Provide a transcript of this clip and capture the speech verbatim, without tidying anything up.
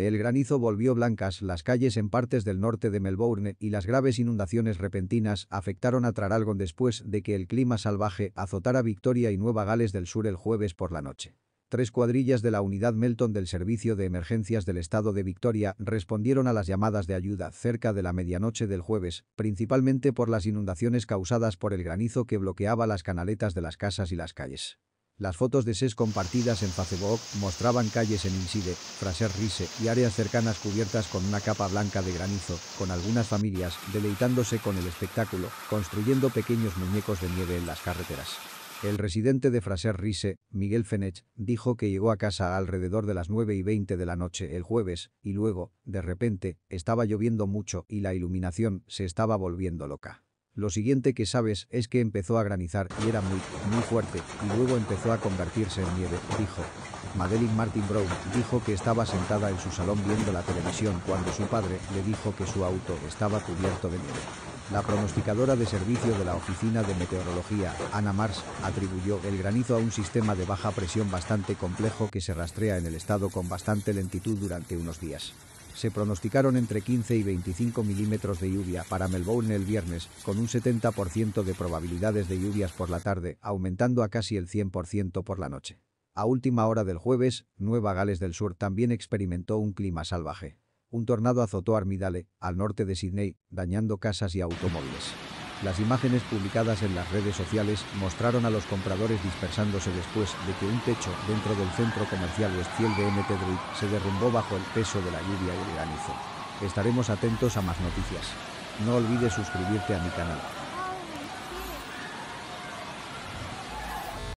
El granizo volvió blancas las calles en partes del norte de Melbourne y las graves inundaciones repentinas afectaron a Traralgon después de que el clima salvaje azotara Victoria y Nueva Gales del Sur el jueves por la noche. Tres cuadrillas de la unidad Melton del Servicio de Emergencias del Estado de Victoria respondieron a las llamadas de ayuda cerca de la medianoche del jueves, principalmente por las inundaciones causadas por el granizo que bloqueaba las canaletas de las casas y las calles. Las fotos de S E S compartidas en Facebook mostraban calles en Inside, Fraser Rise y áreas cercanas cubiertas con una capa blanca de granizo, con algunas familias deleitándose con el espectáculo, construyendo pequeños muñecos de nieve en las carreteras. El residente de Fraser Rise, Miguel Fenech, dijo que llegó a casa alrededor de las nueve y veinte de la noche el jueves, y luego, de repente, estaba lloviendo mucho y la iluminación se estaba volviendo loca. Lo siguiente que sabes es que empezó a granizar y era muy, muy fuerte, y luego empezó a convertirse en nieve, dijo. Madeline Martin Brown dijo que estaba sentada en su salón viendo la televisión cuando su padre le dijo que su auto estaba cubierto de nieve. La pronosticadora de servicio de la Oficina de Meteorología, Anna Mars, atribuyó el granizo a un sistema de baja presión bastante complejo que se rastrea en el estado con bastante lentitud durante unos días. Se pronosticaron entre quince y veinticinco milímetros de lluvia para Melbourne el viernes, con un setenta por ciento de probabilidades de lluvias por la tarde, aumentando a casi el cien por ciento por la noche. A última hora del jueves, Nueva Gales del Sur también experimentó un clima salvaje. Un tornado azotó Armidale, al norte de Sydney, dañando casas y automóviles. Las imágenes publicadas en las redes sociales mostraron a los compradores dispersándose después de que un techo dentro del centro comercial Westfield de M T Druid se derrumbó bajo el peso de la lluvia y el granizo. Estaremos atentos a más noticias. No olvides suscribirte a mi canal.